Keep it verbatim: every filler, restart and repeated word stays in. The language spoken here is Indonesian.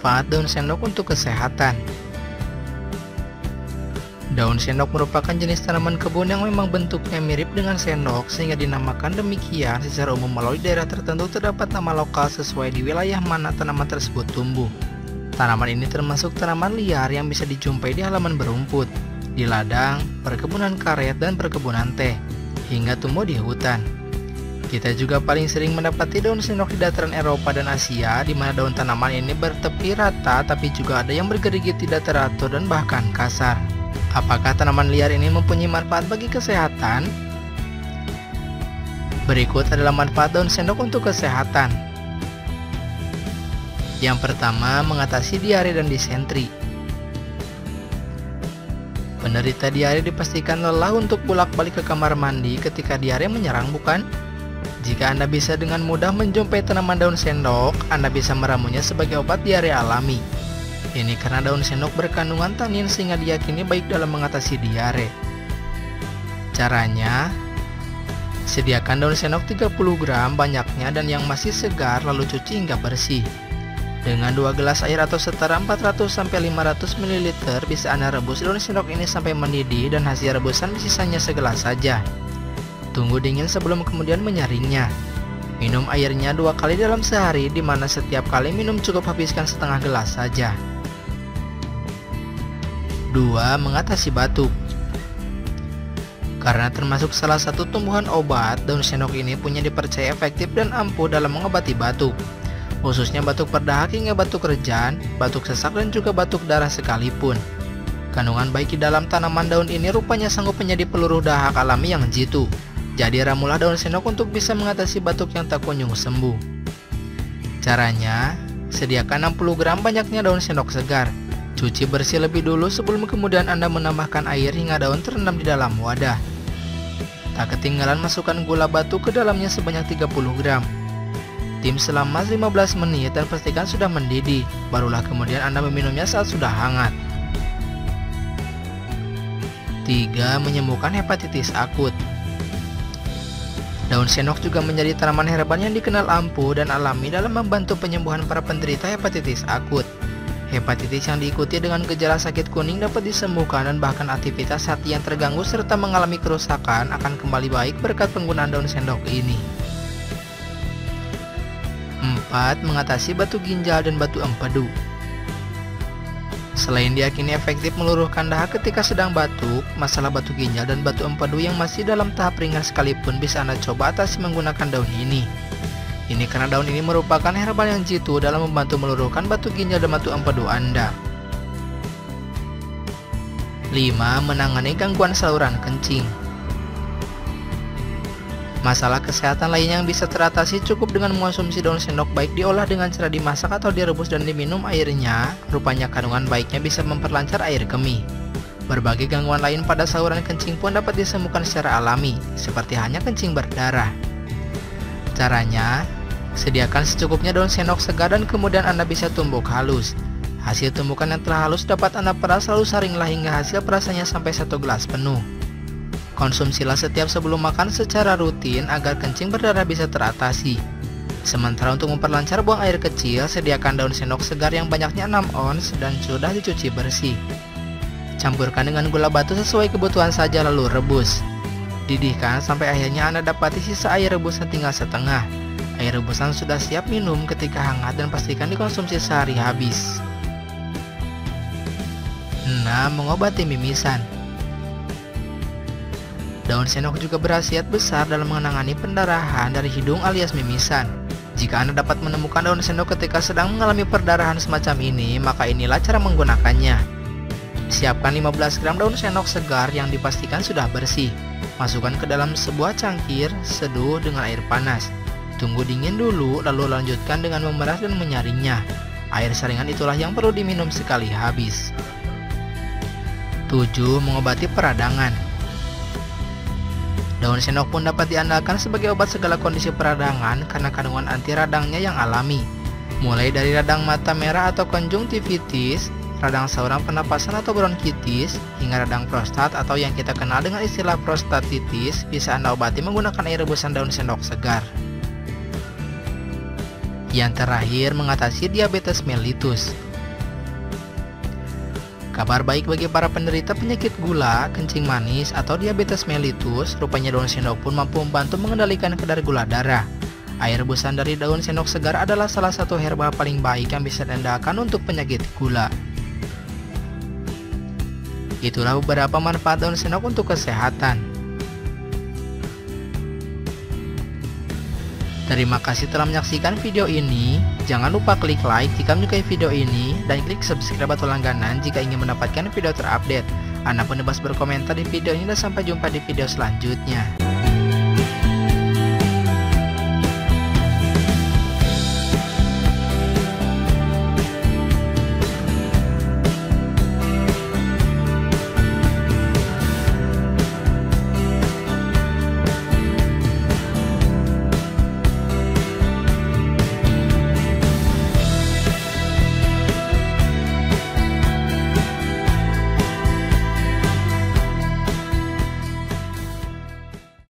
Manfaat daun sendok untuk kesehatan. Daun sendok merupakan jenis tanaman kebun yang memang bentuknya mirip dengan sendok sehingga dinamakan demikian. Secara umum melalui daerah tertentu terdapat nama lokal sesuai di wilayah mana tanaman tersebut tumbuh. Tanaman ini termasuk tanaman liar yang bisa dijumpai di halaman berumput, di ladang, perkebunan karet, dan perkebunan teh, hingga tumbuh di hutan. Kita juga paling sering mendapati daun sendok di dataran Eropa dan Asia, di mana daun tanaman ini bertepi rata tapi juga ada yang bergerigit tidak teratur dan bahkan kasar. Apakah tanaman liar ini mempunyai manfaat bagi kesehatan? Berikut adalah manfaat daun sendok untuk kesehatan. Yang pertama, mengatasi diare dan disentri. Penderita diare dipastikan lelah untuk bolak-balik ke kamar mandi ketika diare menyerang, bukan? Jika Anda bisa dengan mudah menjumpai tanaman daun sendok, Anda bisa meramunya sebagai obat diare alami. Ini karena daun sendok berkandungan tanin sehingga diyakini baik dalam mengatasi diare. Caranya, sediakan daun sendok tiga puluh gram banyaknya dan yang masih segar, lalu cuci hingga bersih. Dengan dua gelas air atau setara empat ratus sampai lima ratus mililiter bisa Anda rebus daun sendok ini sampai mendidih dan hasil rebusan sisanya segelas saja. Tunggu dingin sebelum kemudian menyaringnya. Minum airnya dua kali dalam sehari, di mana setiap kali minum cukup habiskan setengah gelas saja. dua. Mengatasi batuk. Karena termasuk salah satu tumbuhan obat, daun sendok ini punya dipercaya efektif dan ampuh dalam mengobati batuk, khususnya batuk perdahak hingga batuk rejan, batuk sesak, dan juga batuk darah sekalipun. Kandungan baik di dalam tanaman daun ini rupanya sanggup menjadi peluru dahak alami yang jitu. Jadi ramulah daun sendok untuk bisa mengatasi batuk yang tak kunjung sembuh. Caranya, sediakan enam puluh gram banyaknya daun sendok segar. Cuci bersih lebih dulu sebelum kemudian Anda menambahkan air hingga daun terendam di dalam wadah. Tak ketinggalan masukkan gula batu ke dalamnya sebanyak tiga puluh gram. Tim selama lima belas menit dan pastikan sudah mendidih. Barulah kemudian Anda meminumnya saat sudah hangat. tiga. Menyembuhkan hepatitis akut. Daun sendok juga menjadi tanaman herbal yang dikenal ampuh dan alami dalam membantu penyembuhan para penderita hepatitis akut. Hepatitis yang diikuti dengan gejala sakit kuning dapat disembuhkan dan bahkan aktivitas hati yang terganggu serta mengalami kerusakan akan kembali baik berkat penggunaan daun sendok ini. empat. Mengatasi batu ginjal dan batu empedu. Selain diyakini efektif meluruhkan dahak ketika sedang batuk, masalah batu ginjal dan batu empedu yang masih dalam tahap ringan sekalipun bisa Anda coba atasi menggunakan daun ini. Ini karena daun ini merupakan herbal yang jitu dalam membantu meluruhkan batu ginjal dan batu empedu Anda. lima. Menangani gangguan saluran kencing. Masalah kesehatan lain yang bisa teratasi cukup dengan mengonsumsi daun sendok, baik diolah dengan cara dimasak atau direbus dan diminum airnya. Rupanya kandungan baiknya bisa memperlancar air kemih. Berbagai gangguan lain pada saluran kencing pun dapat disembuhkan secara alami, seperti hanya kencing berdarah. Caranya, sediakan secukupnya daun sendok segar dan kemudian Anda bisa tumbuk halus. Hasil tumbukan yang telah halus dapat Anda peras, lalu saringlah hingga hasil perasannya sampai satu gelas penuh. Konsumsilah setiap sebelum makan secara rutin agar kencing berdarah bisa teratasi. Sementara untuk memperlancar buang air kecil, sediakan daun sendok segar yang banyaknya enam ons dan sudah dicuci bersih. Campurkan dengan gula batu sesuai kebutuhan saja lalu rebus. Didihkan sampai akhirnya Anda dapati sisa air rebusan tinggal setengah. Air rebusan sudah siap minum ketika hangat dan pastikan dikonsumsi sehari habis. enam. Mengobati mimisan. Daun sendok juga berkhasiat besar dalam menangani pendarahan dari hidung alias mimisan. Jika Anda dapat menemukan daun sendok ketika sedang mengalami perdarahan semacam ini, maka inilah cara menggunakannya. Siapkan lima belas gram daun sendok segar yang dipastikan sudah bersih. Masukkan ke dalam sebuah cangkir, seduh dengan air panas. Tunggu dingin dulu, lalu lanjutkan dengan memeras dan menyaringnya. Air saringan itulah yang perlu diminum sekali habis. tujuh. Mengobati peradangan. Daun sendok pun dapat diandalkan sebagai obat segala kondisi peradangan karena kandungan anti radangnya yang alami. Mulai dari radang mata merah atau konjungtivitis, radang saluran pernapasan atau bronkitis, hingga radang prostat atau yang kita kenal dengan istilah prostatitis, bisa Anda obati menggunakan air rebusan daun sendok segar. Yang terakhir, mengatasi diabetes mellitus. Kabar baik bagi para penderita penyakit gula, kencing manis, atau diabetes mellitus, rupanya daun sendok pun mampu membantu mengendalikan kadar gula darah. Air rebusan dari daun sendok segar adalah salah satu herba paling baik yang bisa diandalkan untuk penyakit gula. Itulah beberapa manfaat daun sendok untuk kesehatan. Terima kasih telah menyaksikan video ini. Jangan lupa klik like jika menyukai video ini dan klik subscribe atau langganan jika ingin mendapatkan video terupdate. Anda pun bebas berkomentar di video ini dan sampai jumpa di video selanjutnya.